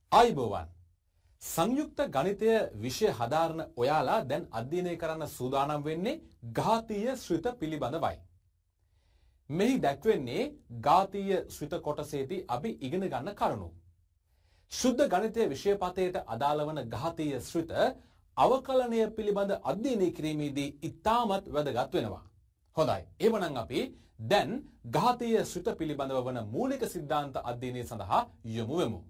ආයුබෝවන් සංයුක්ත ගණිතය විෂය හදාරන ඔයාලා දැන් අධ්‍යයනය කරන්න සූදානම් වෙන්නේ ඝාතීය ශ්‍රිත පිළිබඳවයි. මෙහි දැක්වෙන්නේ ඝාතීය ශ්‍රිත කොටසේදී අපි ඉගෙන ගන්න කරුණු. ශුද්ධ ගණිතය විෂය පතේට අදාළ වන ඝාතීය ශ්‍රිත අවකලනය පිළිබඳ අධ්‍යයනය කිරීමේදී ඉතාමත් වැදගත් වෙනවා. හොඳයි. එහෙමනම් අපි දැන් ඝාතීය ශ්‍රිත පිළිබඳව වන මූලික සිද්ධාන්ත අධ්‍යයනය සඳහා යොමු වෙමු.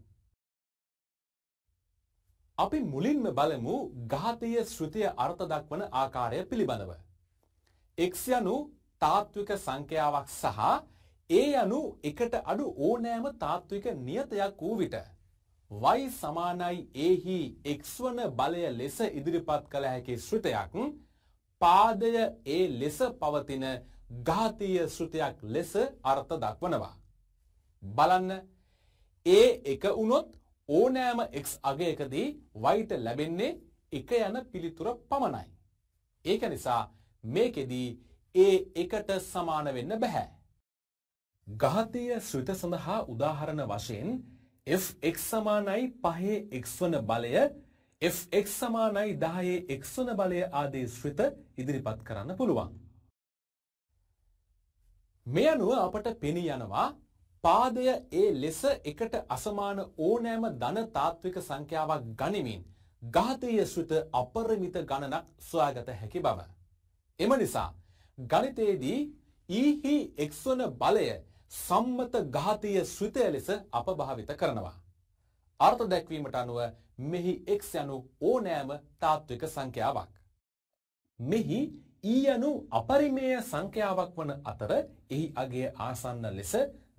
අපි මුලින්ම බලමු ඝාතීය ශ්‍රිතය අර්ථ දක්වන ආකාරය පිළිබඳව. x යනු තාත්වික සංඛ්‍යාවක් සහ a යනු එකට අඩු ඕනෑම තාත්වික නියතයක් වූ විට y සමානයි a හි x වන බලය ලෙස ඉදිරිපත් කළ හැකි ශ්‍රිතයක් පාදය a ලෙස පවතින ඝාතීය ශ්‍රිතයක් ලෙස අර්ථ දක්වනවා. බලන්න a එක වුණොත් ඕනෑම x අගයකදී yට ලැබෙන්නේ එක යන පිළිතුර පමණයි. ඒක නිසා මේකෙදී a එකට සමාන වෙන්න බෑ. ඝාතීය ශ්‍රිත සඳහා උදාහරණ වශයෙන් fx සමානයි 5 x වන බලය fx සමානයි 10 x වන බලය ආදී ශ්‍රිත ඉදිරිපත් කරන්න පුළුවන්. මේ අනුව අපට පෙනී යනවා පාදය a ලෙස එකට අසමාන ඕනෑම ධන තාත්වික සංඛ්‍යාවක් ගනිමින් ඝාතීය ශ්‍රිත අපරිමිත ගණනක් සොයාගත හැකි බව. එම නිසා ගණිතයේදී e හි x වන බලය සම්මත ඝාතීය ශ්‍රිතය ලෙස අප භාවිත කරනවා. අර්ථ දැක්වීමට අනුව මෙහි x යනු ඕනෑම තාත්වික සංඛ්‍යාවක්. මෙහි e යනු අපරිමේය සංඛ්‍යාවක් වන අතර එහි අගය ආසන්න ලෙස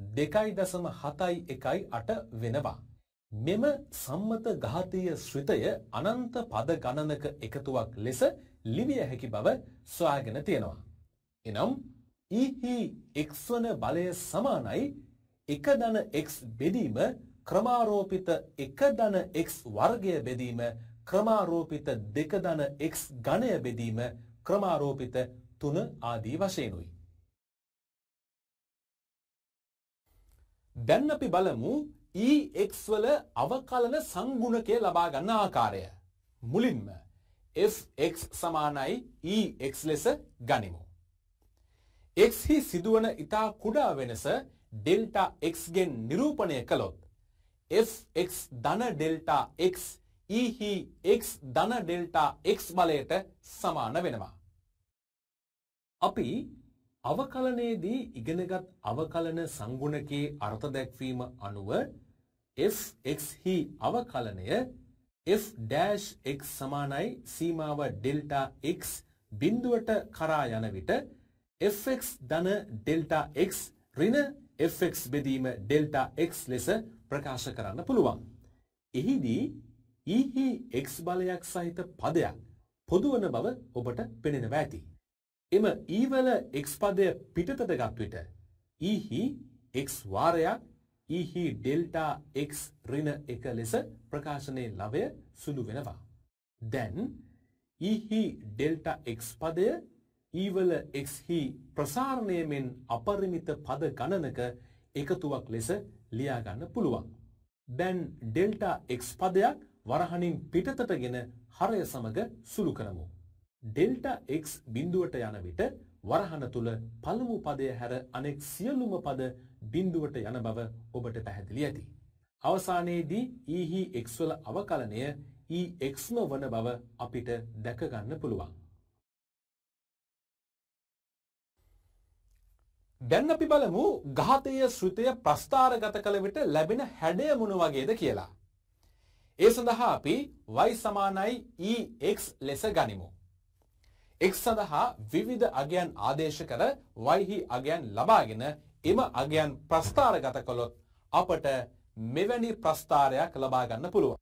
2.718 වෙනවා. මෙම සම්මත ඝාතීය ශ්‍රිතය අනන්ත පද ගණනක එකතුවක් ලෙස ලිවිය හැකි බව සොයාගෙන තියෙනවා. එනම් e හි x වන බලය සමානයි 1 ධන x බෙදීම ක්‍රමාරෝපිත 1 ධන x වර්ගය බෙදීම ක්‍රමාරෝපිත 2 ධන x ඝනය බෙදීම ක්‍රමාරෝපිත 3 ආදී වශයෙන්ුයි. දැන් අපි බලමු ex වල අවකලන සංගුණකය ලබා ගන්න ආකාරය. මුලින්ම fx සමානයි ex ලෙස ගනිමු. x හි සිදුවන ඉතා කුඩා වෙනස ඩෙල්ටා x ගෙන් නිරූපණය කළොත් fx ධන ඩෙල්ටා x e හි x ධන ඩෙල්ටා x බලයට සමාන වෙනවා. අපි අවකලනයේදී ඉගෙනගත් අවකලන සංගුණකයේ අර්ථ දැක්වීම අනුව fx හි අවකලනය f dash x සමානයි සීමාව ඩෙල්ටා x බිඳුවට කරා යන විට fx ධන ඩෙල්ටා x ඍණ fx බෙදීම ඩෙල්ටා x ලෙස ප්‍රකාශ කරන්න පුළුවන්. එහිදී e හි x බලයක් සහිත පදයක් පොදු වන බව ඔබට පෙනෙනවා ඇති. එම e වල x පදය පිටතට ගත් විට e හි x වාරයක් e හි ඩෙල්ටා x ඍණ 1 ලෙස ප්‍රකාශනයේ ලවය සුළු වෙනවා. දැන් e හි ඩෙල්ටා x පදය e වල x හි ප්‍රසාරණයමෙන් අපරිමිත පද ගණනක එකතුවක් ලෙස ලියා ගන්න පුළුවන්. දැන් ඩෙල්ටා x පදයක් වරහණින් පිටතටගෙන හරය සමග සුළු කරමු. ඩෙල්ටා x බිඳුවට යන විට වරහණ තුල පළමු පදය හැර අනෙක් සියලුම පද බිඳුවට යන බව ඔබට පැහැදිලි ඇති. අවසානයේදී e හි x වල අවකලනය exම වන බව අපිට දැක ගන්න පුළුවන්. දැන් අපි බලමු ඝාතීය ශ්‍රිතය ප්‍රස්ථාරගත කළ විට ලැබෙන හැඩය මොන වගේද කියලා. ඒ සඳහා අපි y සමානයි ex ලෙස ගනිමු. x සඳහා විවිධ අගයන් ආදේශ කර y හි අගයන් ලබාගෙන එම අගයන් ප්‍රස්ථාරගත කළොත් අපට මෙවැනි ප්‍රස්ථාරයක් ලබා ගන්න පුළුවන්.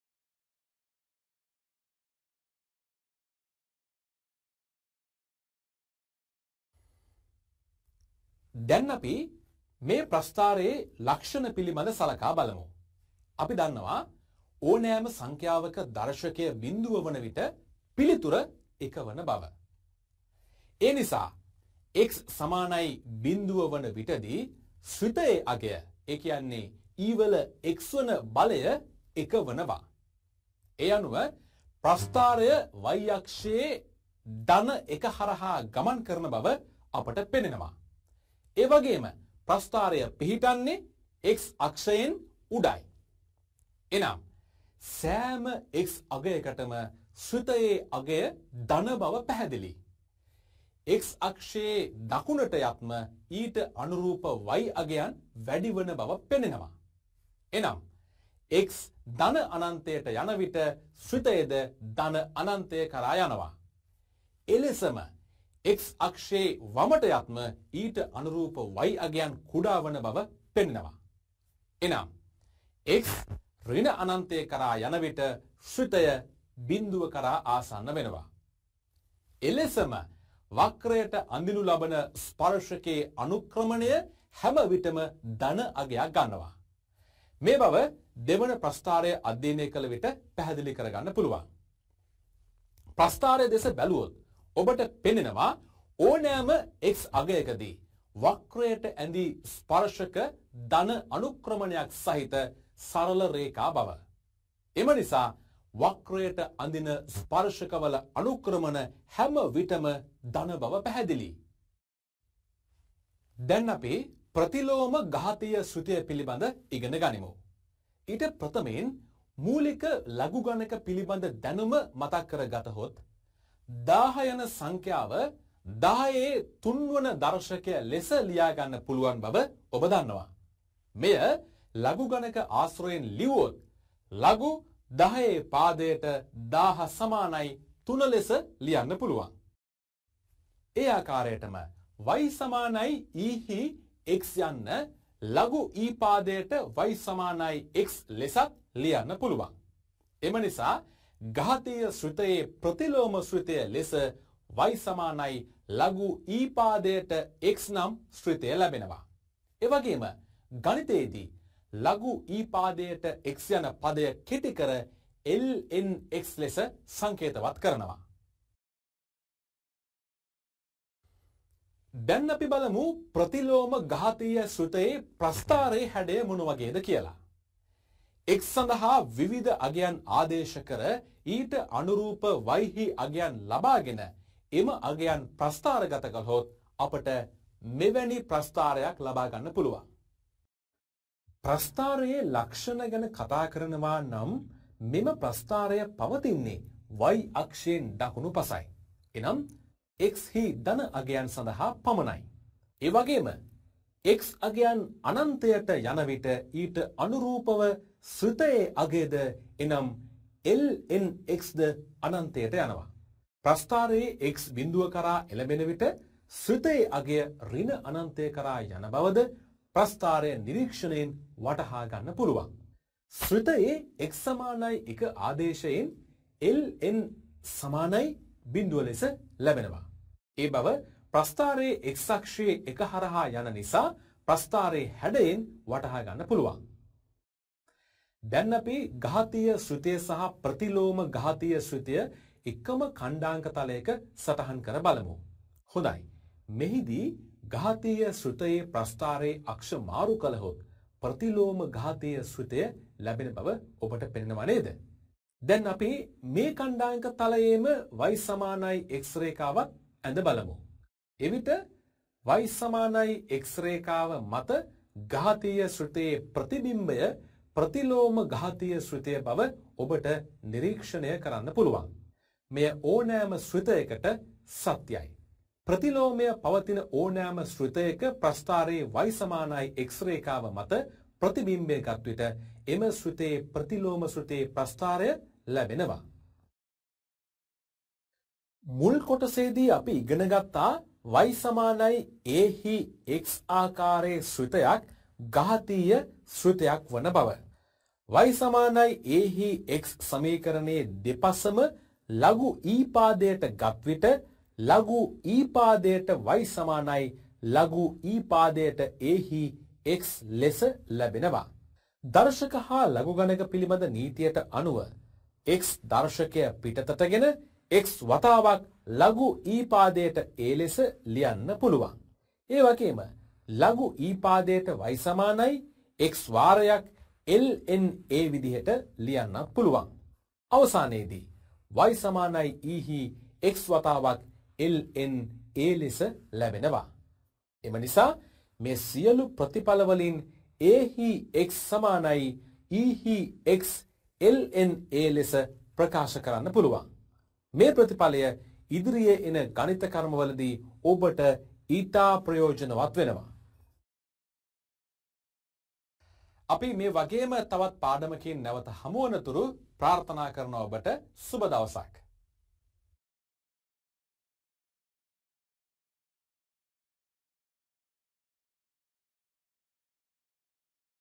දැන් අපි මේ ප්‍රස්ථාරයේ ලක්ෂණ පිළිබඳ සලකා බලමු. අපි දන්නවා ඕනෑම සංඛ්‍යාවක දර්ශකය බිඳුව වන විට පිළිතුර 1 වන බව. ඒ නිසා x සමානයි බිඳුව වන විටදී ශ්‍රිතයේ අගය ඒ කියන්නේ e වල x වන බලය එක වනවා. ඒ අනුව ප්‍රස්ථාරය y අක්ෂයේ ධන එක හරහා ගමන් කරන බව අපට පෙනෙනවා. ඒ වගේම ප්‍රස්ථාරය පිහිටන්නේ x අක්ෂයෙන් උඩයි. එනම් සෑම x අගයකටම ශ්‍රිතයේ අගය ධන බව පැහැදිලි. x අක්ෂයේ දකුණට යත්ම ඊට අනුරූප y අගයන් වැඩි වන බව පෙනෙනවා. එනම් x ධන අනන්තයට යන විට ශ්‍රිතයේද ධන අනන්තය කරා යනවා. එලෙසම x අක්ෂයේ වමට යත්ම ඊට අනුරූප y අගයන් කුඩා වන බව පෙනෙනවා. එනම් x ඍණ අනන්තය කරා යන විට ශ්‍රිතය බිඳුව කරා ආසන්න වෙනවා. එලෙසම වක්‍රයට අඳිනු ලබන ස්පර්ශකයේ අනුක්‍රමණය හැම විටම ධන අගයක් ගන්නවා. මේ බව දෙවන ප්‍රස්ථාරය අධ්‍යයනය කළ විට පැහැදිලි කරගන්න පුළුවන්. ප්‍රස්ථාරය දෙස බැලුවොත් ඔබට පෙනෙනවා ඕනෑම x අගයකදී වක්‍රයට ඇඳි ස්පර්ශක ධන අනුක්‍රමණයක් සහිත සරල රේඛා බව. එම නිසා වක්‍රයට අඳින ස්පර්ශකවල අනුක්‍රමණ හැම විටම ධන බව පැහැදිලි. දැන් අපි ප්‍රතිලෝම ඝාතීය ශ්‍රුතිය පිළිබඳ ඉගෙන ගනිමු. ඊට ප්‍රථමයෙන් මූලික ලඝු ගණක පිළිබඳ දැනුම මතක් කර ගතහොත් 10 යන සංඛ්‍යාව 10 තුන්වන දර්ශකය ලෙස ලියා ගන්න පුළුවන් බව ඔබ දන්නවා. මෙය ලඝු ගණක ආශ්‍රයෙන් ලිව්වොත් ලඝු 10 පාදයට 1000 සමානයි 3 ලෙස ලියන්න පුළුවන්. ඒ ආකාරයටම y සමානයි e හි x යන්න ලඝු e පාදයට y සමානයි x ලෙසත් ලියන්න පුළුවන්. එම නිසා ඝාතීය ශ්‍රුතයේ ප්‍රතිලෝම ශ්‍රුතය ලෙස y සමානයි ලඝු e පාදයට x නම් ශ්‍රුතය ලැබෙනවා. ඒ වගේම ගණිතයේදී ලඝු e පාදයට x යන පදය කෙටි කර lnx ලෙස සංකේතවත් කරනවා. දැන් අපි බලමු ප්‍රතිලෝම ඝාතීය ශ්‍රුතයේ ප්‍රස්ථාරයේ හැඩය මොන වගේද කියලා. x සඳහා විවිධ අගයන් ආදේශ කර ඊට අනුරූප y හි අගයන් ලබාගෙන එම අගයන් ප්‍රස්ථාරගත කළොත් අපට මෙවැනි ප්‍රස්ථාරයක් ලබා ගන්න පුළුවන්. ප්‍රස්ථාරයේ ලක්ෂණ ගැන කතා කරනවා නම් මෙම ප්‍රස්ථාරය පවතින්නේ y අක්ෂයෙන් දකුණු පසයි. එනම් x හි ධන අගයන් සඳහා පමණයි. ඒ වගේම x අගයන් අනන්තයට යන විට ඊට අනුරූපව ශ්‍රිතයේ අගයද එනම් lnx ද අනන්තයට යනවා. ප්‍රස්ථාරයේ x බිඳුව කරා එළඹෙන විට ශ්‍රිතයේ අගය ඍණ අනන්තය කරා යන බවද ප්‍රස්ථාරය නිරීක්ෂණයෙන් වටහා ගන්න පුළුවන්. ශ්‍රිතයේ x සමානයි 1 ආදේශයෙන් ln සමානයි බිඳුව ලෙස ලැබෙනවා. ඒ බව ප්‍රස්ථාරයේ x අක්ෂයේ 1 හරහා යන නිසා ප්‍රස්ථාරයේ හැඩයෙන් වටහා ගන්න පුළුවන්. දැන් අපි ඝාතීය ශ්‍රුතිය සහ ප්‍රතිලෝම ඝාතීය ශ්‍රුතිය එකම ඛණ්ඩාංක තලයක සටහන් කර බලමු. හොඳයි. මෙහිදී ඝාතීය ශ්‍රුතයේ ප්‍රස්ථාරයේ අක්ෂ මාරු කළහොත් ප්‍රතිලෝම ඝාතීය ශ්‍රුතය ලැබෙන බව ඔබට පෙනෙනවා නේද? දැන් අපි මේ ඛණ්ඩාංක තලයේම y සමානයි x රේඛාවක් ඇඳ බලමු. එවිට y සමානයි x රේඛාව මත ඝාතීය ශ්‍රුතයේ ප්‍රතිබිම්බය ප්‍රතිලෝම ඝාතීය ශ්‍රුතය බව ඔබට නිරීක්ෂණය කරන්න පුළුවන්. මෙය ඕනෑම ශ්‍රුතයකට සත්‍යයි. ප්‍රතිලෝමය පවතින ඕනෑම ශ්‍රුතයක ප්‍රස්ථාරයේ y සමානයි x රේඛාව මත ප්‍රතිබිම්බය ගත් විට එම ශ්‍රුතයේ ප්‍රතිලෝම ශ්‍රුතයේ ප්‍රස්ථාරය ලැබෙනවා. මුල් කොටසේදී අපි ඉගෙන ගත්තා y සමානයි a හි x ආකාරයේ ශ්‍රුතයක් ඝාතීය ශ්‍රුතයක් වන බව. y සමානයි a හි x සමීකරණයේ දෙපසම ලඝු e පාදයට ගත් විට ලඝු e පාදයට y සමානයි ලඝු e පාදයට a හි x ලෙස ලැබෙනවා. දර්ශක හා ලඝු ගණක පිළිබඳ නීතියට අනුව x දර්ශකය පිටතටගෙන x වතාවක් ලඝු e පාදයට a ලෙස ලියන්න පුළුවන්. ඒ වගේම ලඝු e පාදයට y සමානයි x වාරයක් LNA විදිහට ලියන්නත් පුළුවන්. අවසානයේදී y සමානයි e හි x වතාවක් LNA ලෙස ලැබෙනවා. එම නිසා මේ සියලු ප්‍රතිඵල වලින් a හි x සමානයි e හි x LNA ලෙස ප්‍රකාශ කරන්න පුළුවන්. මේ ප්‍රතිඵලය ඉදිරියේ එන ගණිත කර්මවලදී ඔබට ඊටා ප්‍රයෝජනවත් වෙනවා. අපි මේ වගේම තවත් පාඩමකින් නැවත හමු වනතුරු ප්‍රාර්ථනා කරනවා ඔබට සුබ දවසක්.